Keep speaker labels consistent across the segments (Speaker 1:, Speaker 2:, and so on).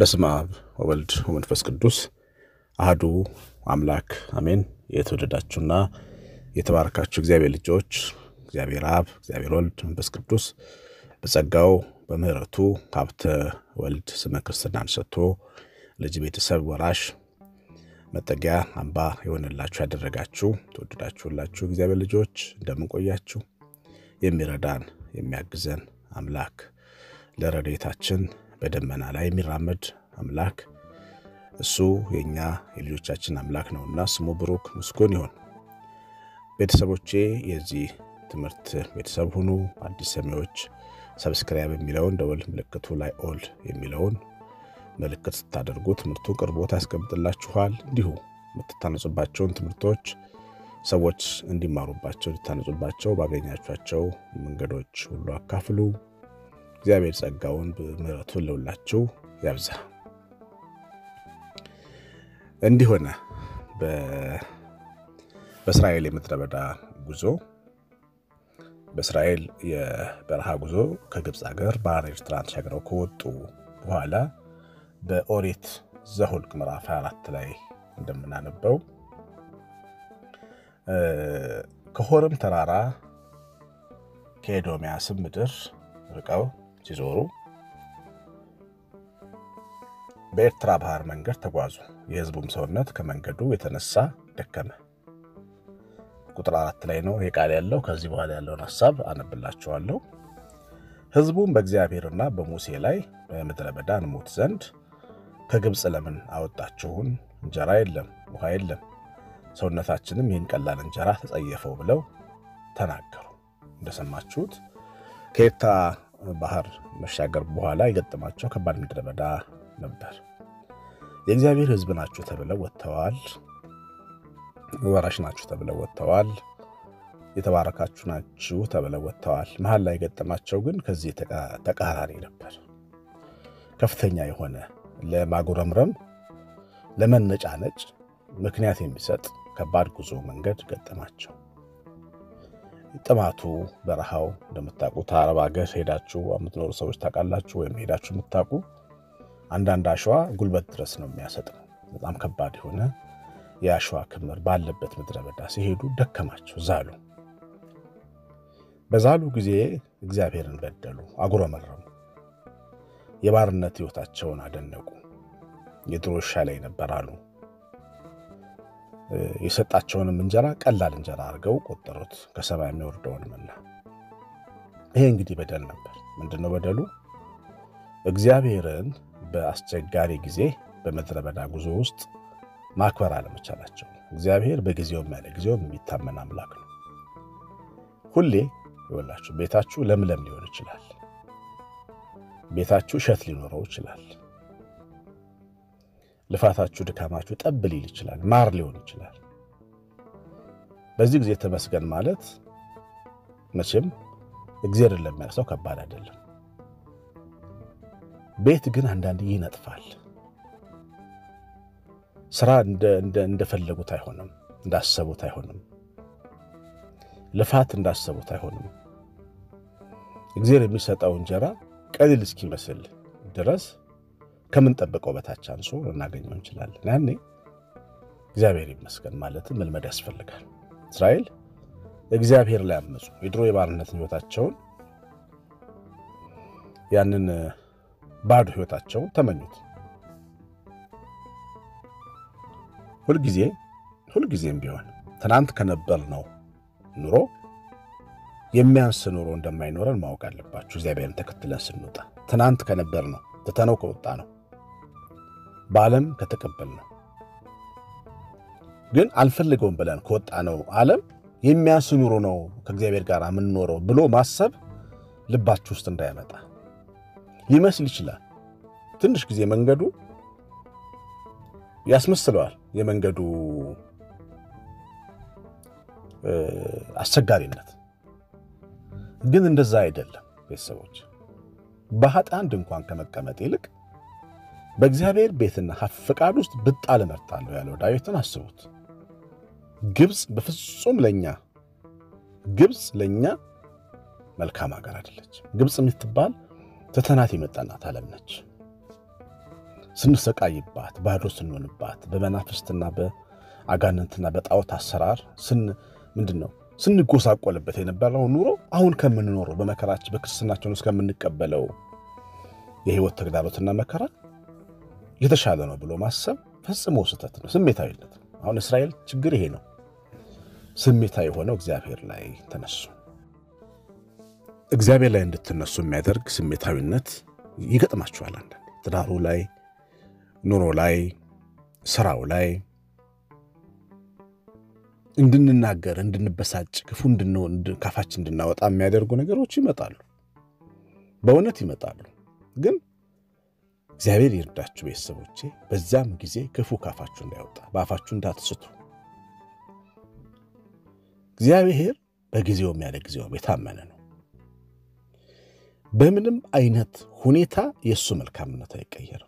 Speaker 1: በስመ አብ ወወልድ ወመንፈስ ቅዱስ አሐዱ አምላክ አሜን። የተወደዳችሁና የተባረካችሁ እግዚአብሔር ልጆች እግዚአብሔር አብ፣ እግዚአብሔር ወልድ፣ መንፈስ ቅዱስ በጸጋው በምህረቱ ሀብተ ወልድ ስመ ክርስትናን ሰጥቶ ልጅ ቤተሰብ ወራሽ መጠጊያ አምባ የሆነላችሁ ያደረጋችሁ ተወደዳችሁላችሁ እግዚአብሔር ልጆች እንደምን ቆያችሁ? የሚረዳን የሚያግዘን አምላክ ለረድኤታችን በደመና ላይ የሚራመድ አምላክ እሱ የኛ የልጆቻችን አምላክ ነውና ስሙ ብሩክ ምስጉን ይሁን። ቤተሰቦቼ የዚህ ትምህርት ቤተሰብ ሁኑ። አዲስ ሰሚዎች ሰብስክራይብ የሚለውን ደወል ምልክቱ ላይ ኦል የሚለውን ምልክት ስታደርጉ ትምህርቱ ቅርቦት ያስቀምጥላችኋል። እንዲሁ የምትታነጹባቸውን ትምህርቶች ሰዎች እንዲማሩባቸው እንዲታነጹባቸው ባገኛችኋቸው መንገዶች ሁሉ አካፍሉ። እግዚአብሔር ጸጋውን በምህረቱን ለሁላችሁ ያብዛ። እንዲህ ሆነ በእስራኤል የምድረ በዳ ጉዞ በእስራኤል የበረሃ ጉዞ ከግብጽ ሀገር ባህረ ኤርትራን ተሻግረው ከወጡ በኋላ በኦሪት ዘኍልቍ ምዕራፍ 24 ላይ እንደምናነበው ከሆርም ተራራ ከኤዶምያስም ምድር ርቀው ሲዞሩ በኤርትራ ባህር መንገድ ተጓዙ። የሕዝቡም ሰውነት ከመንገዱ የተነሳ ደከመ። ቁጥር 4 ላይ ነው የቃል ያለው። ከዚህ በኋላ ያለውን ሐሳብ አነብላችኋለሁ። ሕዝቡም በእግዚአብሔርና በሙሴ ላይ በምድረ በዳ እንሞት ዘንድ ከግብጽ ለምን አወጣችሁን? እንጀራ የለም፣ ውሃ የለም፣ ሰውነታችንም ይህን ቀላል እንጀራ ተጸየፈው ብለው ተናገሩ። እንደሰማችሁት ከኤርትራ ባህር መሻገር በኋላ የገጠማቸው ከባድ ምድረ በዳ ነበር። የእግዚአብሔር ሕዝብ ናችሁ ተብለው ወጥተዋል። ወራሽ ናችሁ ተብለው ወጥተዋል። የተባረካችሁ ናችሁ ተብለው ወጥተዋል። መሃል ላይ የገጠማቸው ግን ከዚህ ተቃራኒ ነበር። ከፍተኛ የሆነ ለማጉረምረም ለመነጫነጭ ምክንያት የሚሰጥ ከባድ ጉዞ መንገድ ገጠማቸው። ጥማቱ በረሃው እንደምታውቁት አረብ ሀገር ሄዳችሁ የምትኖሩ ሰዎች ታውቃላችሁ፣ ወይም ሄዳችሁ የምታውቁ አንዳንድ አሸዋ ጉልበት ድረስ ነው የሚያሰጥመው። በጣም ከባድ የሆነ የአሸዋ ክምር ባለበት ምድረ በዳ ሲሄዱ ደከማቸው፣ ዛሉ። በዛሉ ጊዜ እግዚአብሔርን በደሉ፣ አጉረመረሙ። የባርነት ሕይወታቸውን አደነቁ። የድሮ ይሻለኝ ነበር አሉ። የሰጣቸውንም እንጀራ ቀላል እንጀራ አድርገው ቆጠሩት፣ ከሰማይ የሚወርደውን መና። ይሄ እንግዲህ በደል ነበር። ምንድነው በደሉ? እግዚአብሔርን በአስቸጋሪ ጊዜ በምድረ በዳ ጉዞ ውስጥ ማክበር አለመቻላቸው። እግዚአብሔር በጊዜውም ያለ ጊዜውም የሚታመን አምላክ ነው። ሁሌ ይወላችሁ ቤታችሁ ለምለም ሊሆን ይችላል። ቤታችሁ እሸት ሊኖረው ይችላል። ልፋታችሁ ድካማችሁ ጠብ ሊል ይችላል፣ ማር ሊሆን ይችላል። በዚህ ጊዜ ተመስገን ማለት መቼም እግዚአብሔርን ለሚያርሰው ከባድ አይደለም። ቤት ግን አንዳንዴ ይነጥፋል። ስራ እንደፈለጉት አይሆንም፣ እንዳሰቡት አይሆንም። ልፋት እንዳሰቡት አይሆንም። እግዚአብሔር የሚሰጠው እንጀራ ቀሊል እስኪመስል ድረስ ከምን ጠብቀው በታች አንሶ እናገኘው እንችላለን። ያኔ እግዚአብሔር ይመስገን ማለትም መልመድ ያስፈልጋል። እስራኤል እግዚአብሔር ላይ አመጹ። የድሮ የባርነት ሕይወታቸውን ያንን ባዶ ሕይወታቸውን ተመኙት። ሁልጊዜም ቢሆን ትናንት ከነበርነው ኑሮ የሚያንስ ኑሮ እንደማይኖረን ማወቅ አለባችሁ። እግዚአብሔርን ተከትለን ስንወጣ ትናንት ከነበርነው ትተነው ከወጣ ነው በዓለም ከተቀበልነው ግን አልፈልገውም ብለን ከወጣ ነው ዓለም የሚያንስ ኑሮ ነው ከእግዚአብሔር ጋር የምንኖረው ብሎ ማሰብ ልባችሁ ውስጥ እንዳይመጣ ሊመስል ይችላል። ትንሽ ጊዜ መንገዱ ያስመስለዋል። የመንገዱ አስቸጋሪነት ግን እንደዛ አይደለም። ቤተሰቦች በኃጢአን ድንኳን ከመቀመጥ ይልቅ በእግዚአብሔር ቤትና ፈቃድ ውስጥ ብጣል እመርጣለሁ ያለው ዳዊትን አስቡት። ግብጽ ለኛ መልካም ሀገር አይደለች። ግብጽ የምትባል ተተናት የመጣናት ዓለም ነች። ስንሰቃይባት ባዶ ስንሆንባት በመናፍስትና በአጋንንትና በጣዖት አሰራር ምንድነው ስንጎሳቆልበት የነበረው ኑሮ አሁን ከምንኖረው በመከራችን በክርስቲያናችን ውስጥ ከምንቀበለው የህይወት ተግዳሮትና መከራ የተሻለ ነው ብሎ ማሰብ ፈጽሞ ስህተት ነው። ስሜታዊነት አሁን እስራኤል ችግር ይሄ ነው። ስሜታዊ ሆነው እግዚአብሔር ላይ ተነሱ። እግዚአብሔር ላይ እንድትነሱ የሚያደርግ ስሜታዊነት ይገጥማችኋል። አንተ ትዳሩ ላይ ኑሮ ላይ ስራው ላይ እንድንናገር እንድንበሳጭ ክፉ እንድንሆን ካፋችን እንድናወጣ የሚያደርጉ ነገሮች ይመጣሉ። በእውነት ይመጣሉ። ግን እግዚአብሔር ይርዳችሁ ቤተሰቦቼ። በዛም ጊዜ ክፉ ካፋችሁ እንዳይወጣ በአፋችሁ እንዳትስቱ። እግዚአብሔር በጊዜው ያለ ጊዜው የታመነ ነው። በምንም አይነት ሁኔታ የሱ መልካምነት አይቀየርም።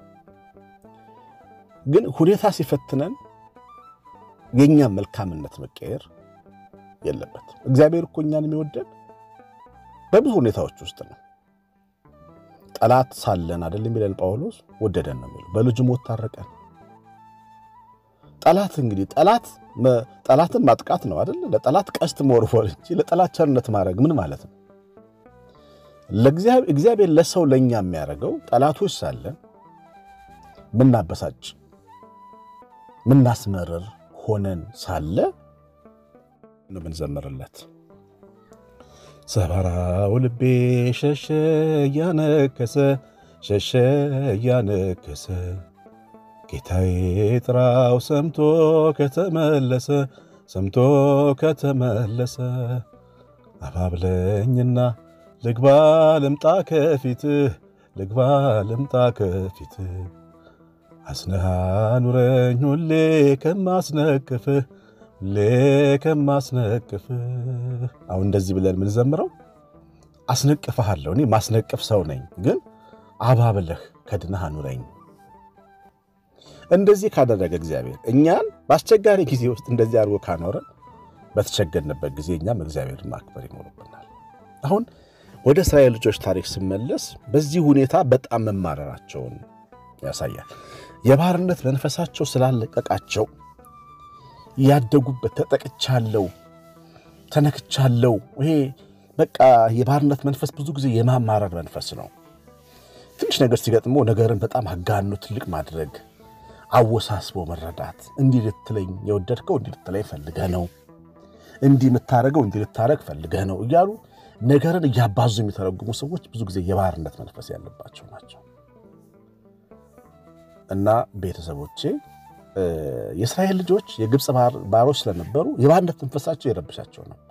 Speaker 1: ግን ሁኔታ ሲፈትነን የኛ መልካምነት መቀየር የለበትም። እግዚአብሔር እኮ እኛን የሚወደን በብዙ ሁኔታዎች ውስጥ ነው። ጠላት ሳለን አይደል የሚለን ጳውሎስ ወደደን ነው የሚለው። በልጁ ሞት ታረቀን። ጠላት እንግዲህ ጠላትን ማጥቃት ነው አይደል? ለጠላት ቀስት መወርወር እንጂ ለጠላት ቸርነት ማድረግ ምን ማለት ነው? እግዚአብሔር ለሰው ለኛ የሚያደርገው ጠላቶች ሳለን ምናበሳጭ ምናስመረር ሆነን ሳለ ነው ምንዘምርለት። ሰባራው ልቤ ሸሸ ያነከሰ ጌታዬ ጥራው ሰምቶ ከተመለሰ አባብለኝና ልግባ ልምጣ ከፊትህ አስነሃ ኑረኝ ሁሌ ከማስነቅፍህ አሁን እንደዚህ ብለን ምን ዘምረው አስነቅፈሃለሁ እኔ ማስነቅፍ ሰው ነኝ ግን አባብለህ ከድነህ ኑረኝ። እንደዚህ ካደረገ እግዚአብሔር እኛን በአስቸጋሪ ጊዜ ውስጥ እንደዚህ አድርጎ ካኖረን በተቸገርንበት ጊዜ እኛም እግዚአብሔርን ማክበር ይኖርብናል። አሁን ወደ እስራኤል ልጆች ታሪክ ሲመለስ በዚህ ሁኔታ በጣም መማረራቸውን ያሳያል። የባርነት መንፈሳቸው ስላለቀቃቸው ያደጉበት ተጠቅቻለሁ ተነክቻለሁ። ይሄ በቃ የባርነት መንፈስ ብዙ ጊዜ የማማረር መንፈስ ነው። ትንሽ ነገር ሲገጥመው ነገርን በጣም አጋኖ ትልቅ ማድረግ፣ አወሳስቦ መረዳት። እንዲህ ልትለኝ የወደድከው እንዲህ ልትለኝ ፈልገህ ነው፣ እንዲህ የምታረገው እንዲህ ልታረግ ፈልገህ ነው እያሉ ነገርን እያባዙ የሚተረጉሙ ሰዎች ብዙ ጊዜ የባርነት መንፈስ ያለባቸው ናቸው። እና ቤተሰቦቼ የእስራኤል ልጆች የግብጽ ባሮች ስለነበሩ የባርነት መንፈሳቸው ይረብሻቸው ነበር።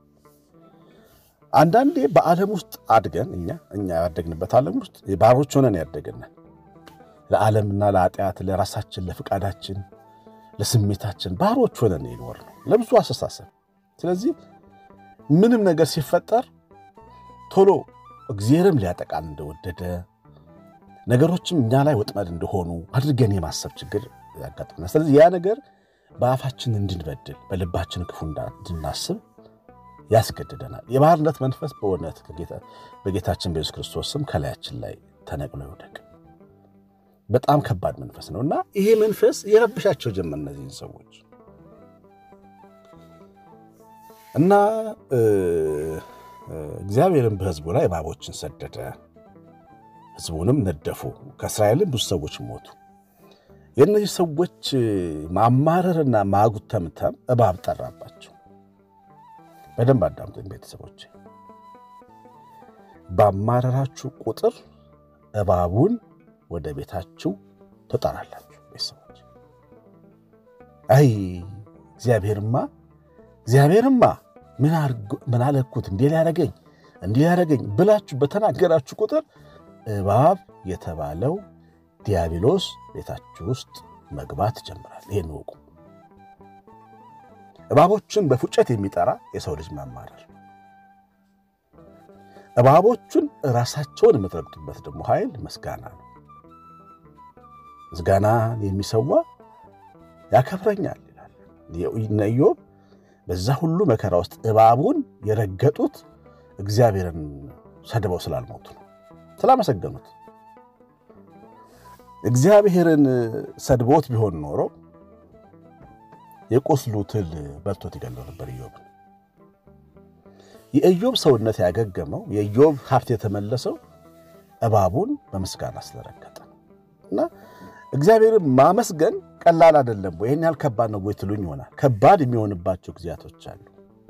Speaker 1: አንዳንዴ በዓለም ውስጥ አድገን እኛ ያደግንበት ዓለም ውስጥ ባሮች ሆነን ያደግን ለዓለምና ለኃጢአት ለራሳችን ለፍቃዳችን ለስሜታችን ባሮች ሆነን ይኖርነው ለብዙ አስተሳሰብ። ስለዚህ ምንም ነገር ሲፈጠር ቶሎ እግዚአብሔርም ሊያጠቃን እንደወደደ ነገሮችም እኛ ላይ ወጥመድ እንደሆኑ አድርገን የማሰብ ችግር ያጋጥመናል። ስለዚህ ያ ነገር በአፋችን እንድንበድል በልባችን ክፉ እንድናስብ ያስገድደናል። የባርነት መንፈስ በእውነት በጌታችን በኢየሱስ ክርስቶስ ስም ከላያችን ላይ ተነቅሎ ይውደቅ። በጣም ከባድ መንፈስ ነውና ይሄ መንፈስ የረብሻቸው ጀመር እነዚህን ሰዎች እና እግዚአብሔርም በሕዝቡ ላይ እባቦችን ሰደደ፣ ሕዝቡንም ነደፉ፣ ከእስራኤልም ብዙ ሰዎች ሞቱ። የእነዚህ ሰዎች ማማረርና ማጉተምተም እባብ ጠራባቸው። በደንብ አዳምጡኝ ቤተሰቦች። ባማረራችሁ ቁጥር እባቡን ወደ ቤታችሁ ተጣራላችሁ። ቤተሰቦች አይ እግዚአብሔርማ ምን አለኩት እንዴ ሊያረገኝ ብላችሁ በተናገራችሁ ቁጥር እባብ የተባለው ዲያብሎስ ቤታችሁ ውስጥ መግባት ይጀምራል። ይሄን ወቁ። እባቦችን በፉጨት የሚጠራ የሰው ልጅ ማማረር፣ እባቦቹን ራሳቸውን የምትረግጡበት ደግሞ ኃይል ምስጋና ነው። ምስጋና የሚሰዋ ያከብረኛል ይላል ኢዮብ። በዛ ሁሉ መከራ ውስጥ እባቡን የረገጡት እግዚአብሔርን ሰድበው ስላልሞቱ ነው፣ ስላመሰገኑት። እግዚአብሔርን ሰድቦት ቢሆን ኖሮ የቆስሉ ትል በልቶት ይገለው ነበር ኢዮብ። የኢዮብ ሰውነት ያገገመው የኢዮብ ሀብት የተመለሰው እባቡን በምስጋና ስለረገጠ እና እግዚአብሔርን ማመስገን ቀላል አይደለም ወይ? ይሄን ያህል ከባድ ነው ወይ ትሉኝ ይሆናል። ከባድ የሚሆንባቸው ግዚያቶች አሉ።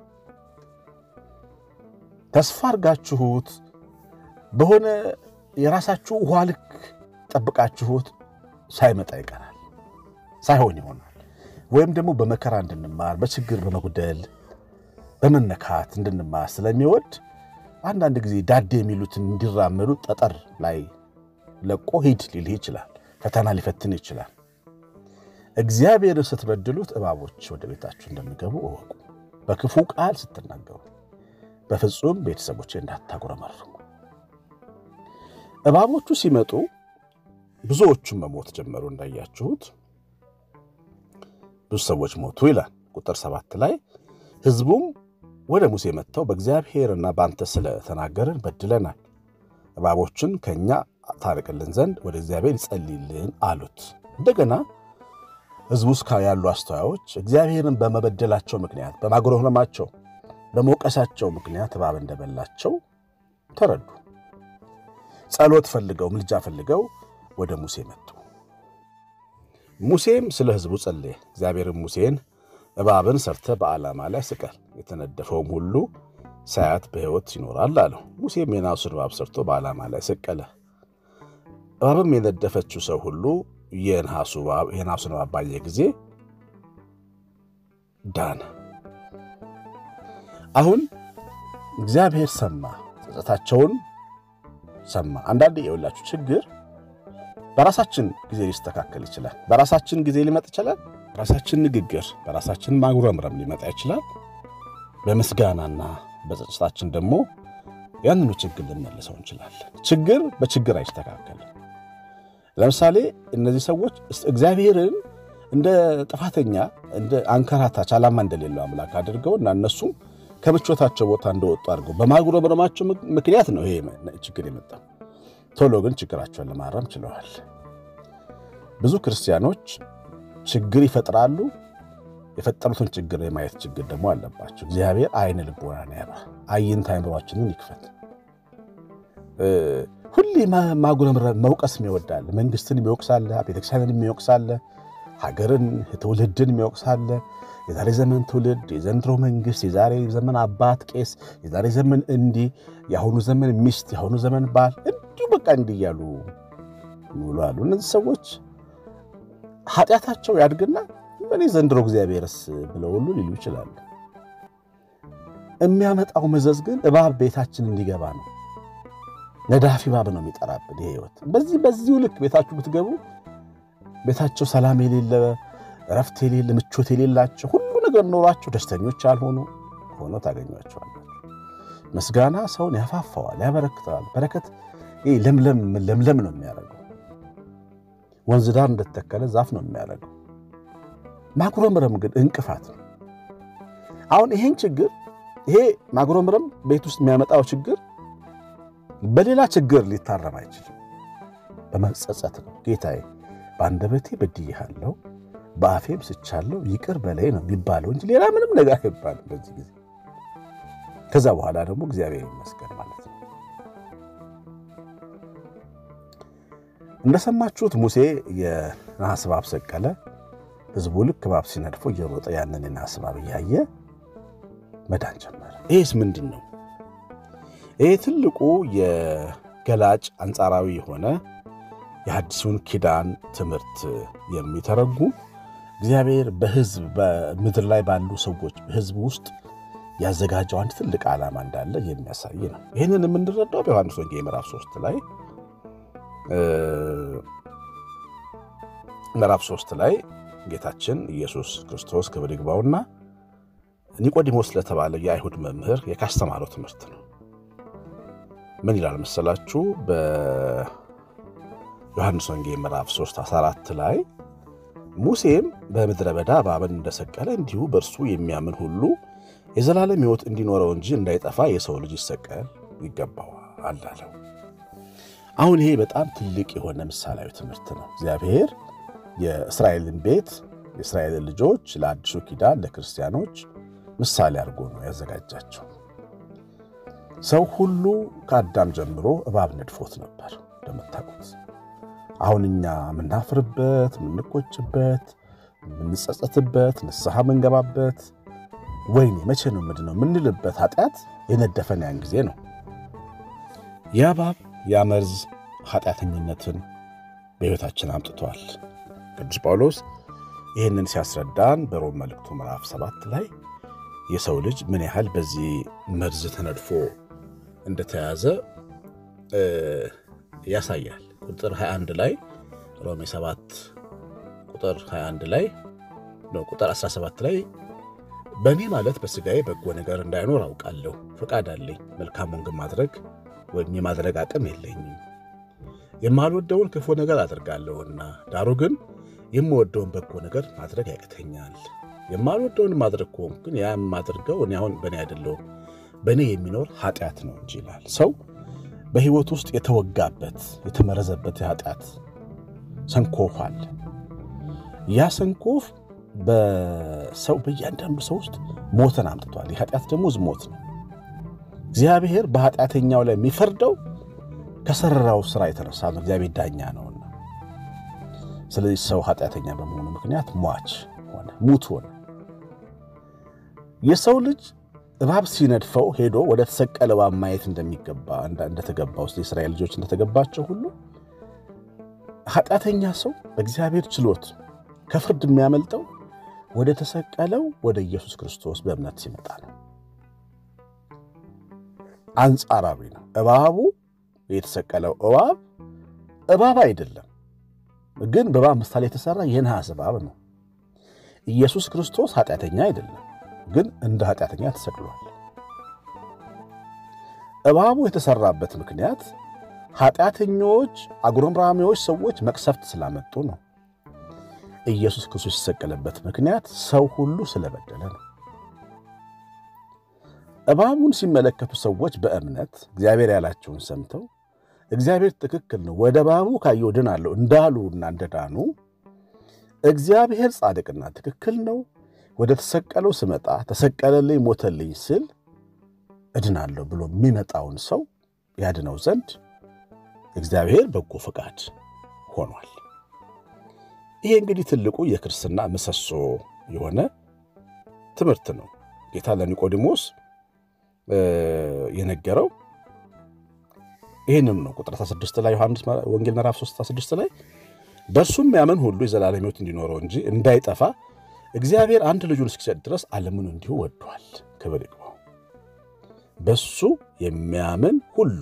Speaker 1: ተስፋ አርጋችሁት በሆነ የራሳችሁ ዋልክ ጠብቃችሁት ሳይመጣ ይቀራል፣ ሳይሆን ይሆናል። ወይም ደግሞ በመከራ እንድንማር በችግር በመጉደል በመነካት እንድንማር ስለሚወድ አንዳንድ ጊዜ ዳዴ የሚሉትን እንዲራመዱ ጠጠር ላይ ለቆ ሂድ ሊል ይችላል። ፈተና ሊፈትን ይችላል። እግዚአብሔርን ስትበድሉት እባቦች ወደ ቤታችሁ እንደሚገቡ እወቁ። በክፉ ቃል ስትናገሩ በፍጹም ቤተሰቦቼ እንዳታጉረመርሙ። እባቦቹ ሲመጡ ብዙዎቹም መሞት ጀመሩ። እንዳያችሁት ብዙ ሰዎች ሞቱ ይላል ቁጥር 7 ላይ። ሕዝቡም ወደ ሙሴ መጥተው በእግዚአብሔርና ባንተ ስለተናገርን በድለናል፣ እባቦችን ከኛ ታርቅልን ዘንድ ወደ እግዚአብሔር ይጸልይልን አሉት። እንደገና ሕዝቡስ ያሉ አስተዋዮች እግዚአብሔርን በመበደላቸው ምክንያት በማጉረምረማቸው በመውቀሳቸው ምክንያት እባብ እንደበላቸው ተረዱ። ጸሎት ፈልገው ምልጃ ፈልገው ወደ ሙሴ መጡ። ሙሴም ስለ ሕዝቡ ጸለየ። እግዚአብሔርም ሙሴን እባብን ሰርተ በዓላማ ላይ ስቀል፣ የተነደፈውም ሁሉ ሳያት በሕይወት ይኖራል አለው። ሙሴም የናሱን እባብ ሰርቶ በዓላማ ላይ ሰቀለ። እባብም የነደፈችው ሰው ሁሉ የናሱን እባብ ባየ ጊዜ ዳነ። አሁን እግዚአብሔር ሰማ፣ ጸጸታቸውን ሰማ። አንዳንዴ የውላችሁ ችግር በራሳችን ጊዜ ሊስተካከል ይችላል። በራሳችን ጊዜ ሊመጣ ይችላል። በራሳችን ንግግር በራሳችን ማጉረምረም ሊመጣ ይችላል። በመስጋናና በጸጸታችን ደግሞ ያንኑ ችግር ልንመልሰው እንችላለን። ችግር በችግር አይስተካከልም። ለምሳሌ እነዚህ ሰዎች እግዚአብሔርን እንደ ጥፋተኛ እንደ አንከራታች ዓላማ እንደሌለው አምላክ አድርገውና እነሱም ከብቾታቸው ቦታ እንደወጡ አድርገው በማጉረምረማቸው ምክንያት ነው ይሄ ችግር የመጣው። ቶሎ ግን ችግራቸውን ለማረም ችለዋል። ብዙ ክርስቲያኖች ችግር ይፈጥራሉ። የፈጠሩትን ችግር የማየት ችግር ደግሞ አለባቸው። እግዚአብሔር አይነ ልቦናን ያብራ፣ አይንታ አይምሮአችንን ይክፈት። ሁሌ ማጉረምረም መውቀስም ይወዳል። መንግስትን የሚወቅሳል፣ ቤተክርስቲያንን የሚወቅሳል፣ ሀገርን ትውልድን የሚወቅሳል። የዛሬ ዘመን ትውልድ፣ የዘንድሮ መንግስት፣ የዛሬ ዘመን አባት ቄስ፣ የዛሬ ዘመን እንዲህ፣ የአሁኑ ዘመን ሚስት፣ የአሁኑ ዘመን ባል፣ እንዲሁ በቃ እንዲህ እያሉ ይውላሉ። እነዚህ ሰዎች ኃጢአታቸው ያድግና ምን ዘንድሮ እግዚአብሔርስ ብለው ሁሉ ሊሉ ይችላሉ። የሚያመጣው መዘዝ ግን እባብ ቤታችን እንዲገባ ነው። ነዳፊ እባብ ነው የሚጠራብን ህይወት። በዚህ ልክ ቤታችሁ ብትገቡ ቤታቸው ሰላም የሌለ ረፍት የሌለ ምቾት የሌላቸው ሁሉ ነገር ኖራቸው ደስተኞች ያልሆኑ ሆኖ ታገኟቸዋላችሁ። ምስጋና ሰውን ያፋፋዋል፣ ያበረክታል። በረከት ለምለም ነው የሚያደርገው። ወንዝ ዳር እንደተተከለ ዛፍ ነው የሚያደርገው። ማጉረምረም ግን እንቅፋት ነው። አሁን ይሄን ችግር ይሄ ማጉረምረም ቤት ውስጥ የሚያመጣው ችግር በሌላ ችግር ሊታረም አይችልም። በመጸጸት ነው። ጌታዬ በአንደበቴ በድዬሃለሁ፣ በአፌም ስቻለሁ፣ ይቅር በለኝ ነው የሚባለው እንጂ ሌላ ምንም ነገር አይባልም በዚህ ጊዜ። ከዛ በኋላ ደግሞ እግዚአብሔር ይመስገን ማለት ነው። እንደሰማችሁት ሙሴ የናስ እባብ ሰቀለ። ሕዝቡ ልክ እባብ ሲነድፈው እየሮጠ ያንን የናስ እባብ እያየ መዳን ጀመረ። ይሄስ ምንድን ነው? ይሄ ትልቁ የገላጭ አንጻራዊ የሆነ የሐዲሱን ኪዳን ትምህርት የሚተረጉም እግዚአብሔር በሕዝብ በምድር ላይ ባሉ ሰዎች በሕዝብ ውስጥ ያዘጋጀው አንድ ትልቅ ዓላማ እንዳለ የሚያሳይ ነው። ይህንን የምንረዳው በዮሐንስ ወንጌል ምዕራፍ 3 ላይ ጌታችን ኢየሱስ ክርስቶስ ክብር ይግባውና ኒቆዲሞስ ለተባለ የአይሁድ መምህር የካስተማረው ትምህርት ነው። ምን ይላል መሰላችሁ? በዮሐንስ ወንጌል ምዕራፍ 3:14 ላይ ሙሴም በምድረ በዳ እባብን እንደሰቀለ እንዲሁ በእርሱ የሚያምን ሁሉ የዘላለም ሕይወት እንዲኖረው እንጂ እንዳይጠፋ የሰው ልጅ ይሰቀል ይገባዋል አለው። አሁን ይሄ በጣም ትልቅ የሆነ ምሳሌያዊ ትምህርት ነው። እግዚአብሔር የእስራኤልን ቤት የእስራኤልን ልጆች ለአዲሱ ኪዳን ለክርስቲያኖች ምሳሌ አድርጎ ነው ያዘጋጃቸው። ሰው ሁሉ ከአዳም ጀምሮ እባብ ነድፎት ነበር እንደምታውቁት። አሁን እኛ ምናፍርበት፣ ምንቆጭበት፣ ምንጸጸትበት፣ ንስሐ ምንገባበት ወይኔ መቼ ነው ምንድነው ምንልበት ኃጢአት የነደፈን ያን ጊዜ ነው። ያ እባብ ያ መርዝ ኃጢአተኝነትን በሕይወታችን አምጥቷል። ቅዱስ ጳውሎስ ይህንን ሲያስረዳን በሮም መልእክቱ ምዕራፍ 7 ላይ የሰው ልጅ ምን ያህል በዚህ መርዝ ተነድፎ እንደተያዘ ያሳያል። ቁጥር 21 ላይ ሮሜ 7 ቁጥር 21 ላይ ነው ቁጥር 17 ላይ በእኔ ማለት በሥጋዬ በጎ ነገር እንዳይኖር አውቃለሁ። ፈቃድ አለኝ፣ መልካሙን ግን ማድረግ ወይም የማድረግ አቅም የለኝም። የማልወደውን ክፉ ነገር አደርጋለሁና ዳሩ ግን የምወደውን በጎ ነገር ማድረግ ያቅተኛል። የማልወደውን ማድረግ ከሆንኩ ግን ያ የማደርገው እኔ አሁን በእኔ አይደለሁም በእኔ የሚኖር ኃጢአት ነው እንጂ ይላል። ሰው በሕይወት ውስጥ የተወጋበት የተመረዘበት የኃጢአት ሰንኮፍ አለ። ያ ሰንኮፍ በሰው በእያንዳንዱ ሰው ውስጥ ሞትን አምጥቷል። የኃጢአት ደሞዝ ሞት ነው። እግዚአብሔር በኃጢአተኛው ላይ የሚፈርደው ከሰራው ሥራ የተነሳ ነው። እግዚአብሔር ዳኛ ነውና፣ ስለዚህ ሰው ኃጢአተኛ በመሆኑ ምክንያት ሟች ሆነ፣ ሙት ሆነ። የሰው ልጅ እባብ ሲነድፈው ሄዶ ወደ ተሰቀለ እባብ ማየት እንደተገባ ውስጥ የእስራኤል ልጆች እንደተገባቸው ሁሉ ኃጢአተኛ ሰው በእግዚአብሔር ችሎት ከፍርድ የሚያመልጠው ወደ ተሰቀለው ወደ ኢየሱስ ክርስቶስ በእምነት ሲመጣ ነው። አንጻራዊ ነው። እባቡ የተሰቀለው እባብ አይደለም፣ ግን በእባብ ምሳሌ የተሰራ የነሐስ እባብ ነው። ኢየሱስ ክርስቶስ ኃጢአተኛ አይደለም፣ ግን እንደ ኃጢአተኛ ተሰቅሏል። እባቡ የተሰራበት ምክንያት ኃጢአተኞች አጉረምራሚዎች ሰዎች መቅሰፍት ስላመጡ ነው። ኢየሱስ ክርስቶስ የተሰቀለበት ምክንያት ሰው ሁሉ ስለበደለ ነው። እባቡን ሲመለከቱ ሰዎች በእምነት እግዚአብሔር ያላቸውን ሰምተው እግዚአብሔር ትክክል ነው ወደ እባቡ ካየሁ ድናለሁ እንዳሉና እንደዳኑ እግዚአብሔር ጻድቅና ትክክል ነው ወደ ተሰቀለው ስመጣ ተሰቀለልኝ ሞተልኝ ስል እድናለሁ ብሎ የሚመጣውን ሰው ያድነው ዘንድ እግዚአብሔር በጎ ፈቃድ ሆኗል። ይሄ እንግዲህ ትልቁ የክርስትና ምሰሶ የሆነ ትምህርት ነው። ጌታ ለኒቆዲሞስ የነገረው ይሄንም ነው። ቁጥር 16 ላይ ዮሐንስ ወንጌል ምዕራፍ 3:16 ላይ በእርሱም ያመን ሁሉ የዘላለም ሕይወት እንዲኖረው እንጂ እንዳይጠፋ እግዚአብሔር አንድ ልጁን እስኪሰጥ ድረስ ዓለሙን እንዲሁ ወዷል። ክብር ይግባው። በሱ የሚያምን ሁሉ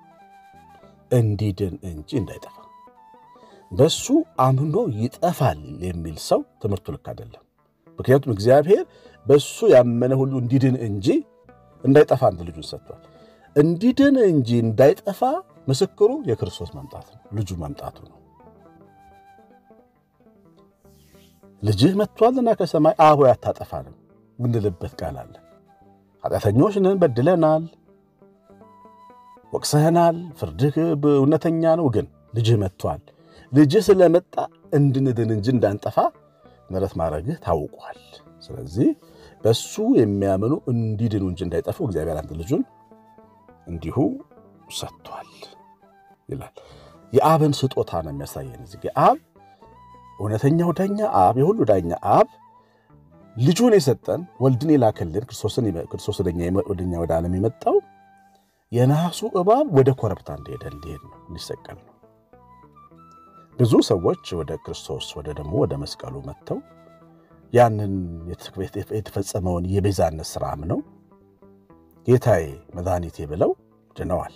Speaker 1: እንዲድን እንጂ እንዳይጠፋ። በሱ አምኖ ይጠፋል የሚል ሰው ትምህርቱ ልክ አይደለም። ምክንያቱም እግዚአብሔር በሱ ያመነ ሁሉ እንዲድን እንጂ እንዳይጠፋ አንድ ልጁን ሰጥቷል። እንዲድን እንጂ እንዳይጠፋ ምስክሩ የክርስቶስ መምጣት ነው፣ ልጁ መምጣቱ ነው። ልጅህ መጥቷልና ከሰማይ አብ ሆይ አታጠፋንም ምንልበት ቃል አለ። ኃጢአተኞች ነን፣ በድለናል፣ ወቅሰህናል፣ ፍርድህ እውነተኛ ነው፣ ግን ልጅህ መጥቷል። ልጅህ ስለመጣ እንድንድን እንጂ እንዳንጠፋ ምሕረት ማድረግህ ታውቋል። ስለዚህ በሱ የሚያምኑ እንዲድኑ እንጂ እንዳይጠፉ እግዚአብሔር አንድ ልጁን እንዲሁ ሰጥቷል ይላል። የአብን ስጦታ ነው የሚያሳየን እዚህ። የአብ እውነተኛው ዳኛ አብ፣ የሁሉ ዳኛ አብ ልጁን የሰጠን ወልድን የላከልን ክርስቶስ ወደኛ ወደ ዓለም የመጣው የነሐሱ እባብ ወደ ኮረብታ እንዲሄድ ነው፣ እንዲሰቀል ነው። ብዙ ሰዎች ወደ ክርስቶስ ወደ መስቀሉ መጥተው ያንን የተፈጸመውን የቤዛነት ሥራ አምነው ጌታዬ መድኃኒቴ ብለው ድነዋል።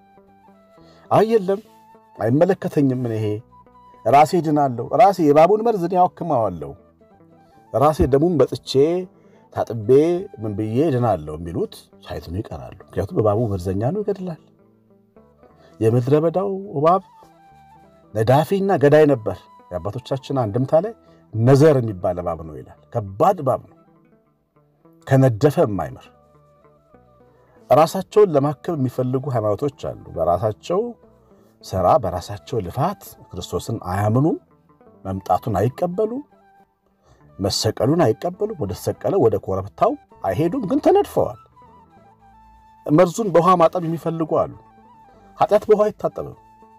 Speaker 1: አየለም አይመለከተኝም፣ ይሄ ራሴ ድናለሁ፣ ራሴ የእባቡን መርዝ ያወክማዋለሁ፣ ራሴ ደሙን በጥቼ ታጥቤ ምን ብዬ ድናለሁ የሚሉት ሳይድኑ ይቀራሉ። ምክንያቱም እባቡ መርዘኛ ነው፣ ይገድላል። የምድረ በዳው እባብ ነዳፊና ገዳይ ነበር። የአባቶቻችን አንድምታ ላይ ነዘር የሚባል እባብ ነው ይላል። ከባድ እባብ ነው፣ ከነደፈ የማይምር። ራሳቸውን ለማከብ የሚፈልጉ ሃይማኖቶች አሉ። በራሳቸው ሥራ በራሳቸው ልፋት ክርስቶስን አያምኑም መምጣቱን አይቀበሉም መሰቀሉን አይቀበሉም ወደ ተሰቀለ ወደ ኮረብታው አይሄዱም ግን ተነድፈዋል መርዙን በውሃ ማጠብ የሚፈልጉ አሉ ኃጢአት በውሃ ይታጠባል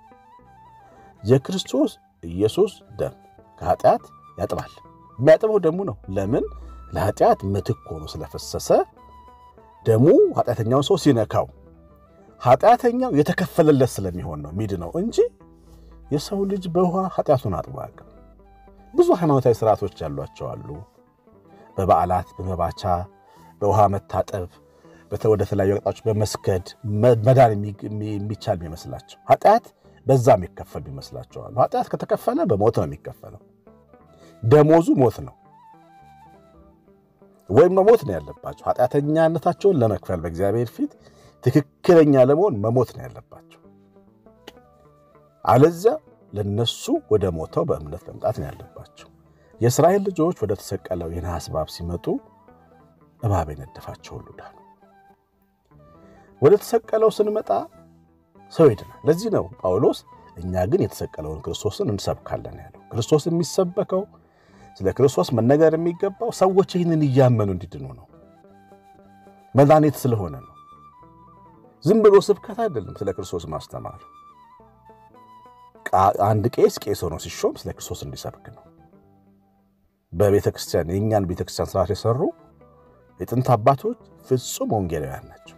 Speaker 1: የክርስቶስ ኢየሱስ ደም ከኃጢአት ያጥባል የሚያጥበው ደሙ ነው ለምን ለኃጢአት ምትክ ሆኖ ስለፈሰሰ ደሙ ኃጢአተኛውን ሰው ሲነካው ኃጢአተኛው የተከፈለለት ስለሚሆን ነው ሚድነው እንጂ የሰው ልጅ በውሃ ኃጢአቱን አጥባቅ ብዙ ሃይማኖታዊ ሥርዓቶች ያሏቸው አሉ በበዓላት በመባቻ በውሃ መታጠብ ወደ ተለያዩ አቅጣጫዎች በመስገድ መዳን የሚቻል የሚመስላቸው ኃጢአት በዛ የሚከፈል ይመስላቸው አሉ ኃጢአት ከተከፈለ በሞት ነው የሚከፈለው ደሞዙ ሞት ነው ወይም መሞት ነው ያለባቸው ኃጢአተኛነታቸውን ለመክፈል በእግዚአብሔር ፊት ትክክለኛ ለመሆን መሞት ነው ያለባቸው አለዚያ ለነሱ ወደ ሞተው በእምነት መምጣት ነው ያለባቸው የእስራኤል ልጆች ወደ ተሰቀለው የነሐስ እባብ ሲመጡ እባብ የነደፋቸው ሁሉ ዳኑ ወደ ተሰቀለው ስንመጣ ሰው ይድናል ለዚህ ነው ጳውሎስ እኛ ግን የተሰቀለውን ክርስቶስን እንሰብካለን ያለው ክርስቶስ የሚሰበከው ስለ ክርስቶስ መነገር የሚገባው ሰዎች ይህንን እያመኑ እንዲድኑ ነው መድኃኒት ስለሆነ ነው ዝም ብሎ ስብከት አይደለም ስለ ክርስቶስ ማስተማር አንድ ቄስ ሆኖ ሲሾም ስለ ክርስቶስ እንዲሰብክ ነው በቤተክርስቲያን የኛን ቤተክርስቲያን ሥርዓት የሰሩ የጥንት አባቶች ፍጹም ወንጌላውያን ናቸው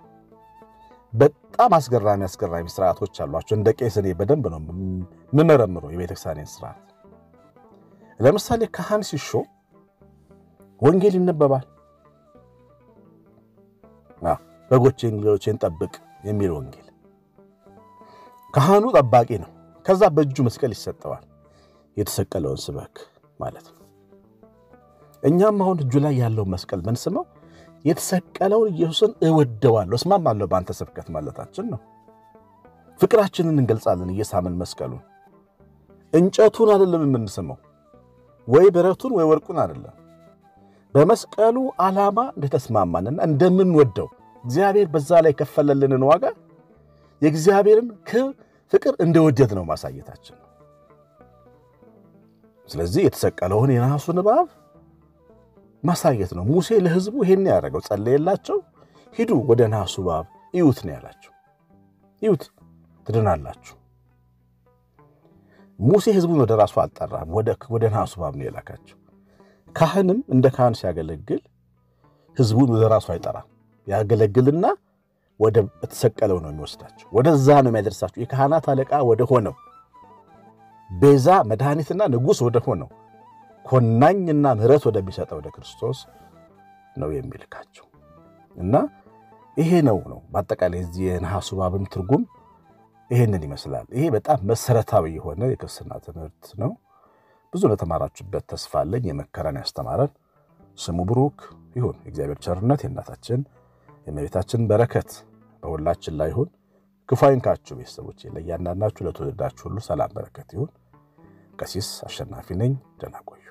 Speaker 1: በጣም አስገራሚ ሥርዓቶች አሏቸው እንደ ቄስ እኔ በደንብ ነው ምመረምረው የቤተክርስቲያንን ሥርዓት ለምሳሌ ካህን ሲሾም ወንጌል ይነበባል በጎቼን ጠብቅ የሚል ወንጌል ካህኑ ጠባቂ ነው ከዛ በእጁ መስቀል ይሰጠዋል የተሰቀለውን ስበክ ማለት ነው እኛም አሁን እጁ ላይ ያለው መስቀል በንስመው የተሰቀለውን ኢየሱስን እወደዋለሁ እስማማለሁ ባንተ ስብከት ማለታችን ነው ፍቅራችንን እንገልጻለን እየሳምን መስቀሉን እንጨቱን አይደለም የምንስመው ወይ ብረቱን ወይ ወርቁን አይደለም በመስቀሉ ዓላማ እንደተስማማንና እንደምንወደው እግዚአብሔር በዛ ላይ ከፈለልንን ዋጋ የእግዚአብሔርን ፍቅር እንደወደድ ነው ማሳየታችን ነው ስለዚህ የተሰቀለውን የነሐሱን እባብ ማሳየት ነው ሙሴ ለሕዝቡ ይሄን ያደረገው ጸለየላቸው ሂዱ ወደ ነሐሱ እባብ ይዩት ነው ያላቸው ይዩት ትድናላችሁ ሙሴ ሕዝቡን ወደ ራሱ አጣራም ወደ ነሐሱ እባብ ነው የላካቸው ካህንም እንደ ካህን ሲያገለግል ሕዝቡን ወደ ራሱ አይጠራም ያገለግልና ወደ ተሰቀለው ነው የሚወስዳቸው ወደዛ ነው የሚያደርሳቸው የካህናት አለቃ ወደ ሆነው ቤዛ መድኃኒትና ንጉስ ወደ ሆነው ኮናኝና ምህረት ወደ ቢሰጠው ወደ ክርስቶስ ነው የሚልካቸው እና ይሄ ነው በአጠቃላይ እዚህ የነሐሱ እባብም ትርጉም ይሄንን ይመስላል ይሄ በጣም መሰረታዊ የሆነ የክርስትና ትምህርት ነው ብዙ ለተማራችሁበት ተስፋ አለኝ የመከረን ያስተማረን ስሙ ብሩክ ይሁን እግዚአብሔር ቸርነት የእናታችን የእመቤታችን በረከት በሁላችን ላይ ይሁን ክፉ አይንካችሁ ቤተሰቦቼ ለያንዳንዳችሁ ለተወደዳችሁ ሁሉ ሰላም በረከት ይሁን ቀሲስ አሸናፊ ነኝ ደህና ቆዩ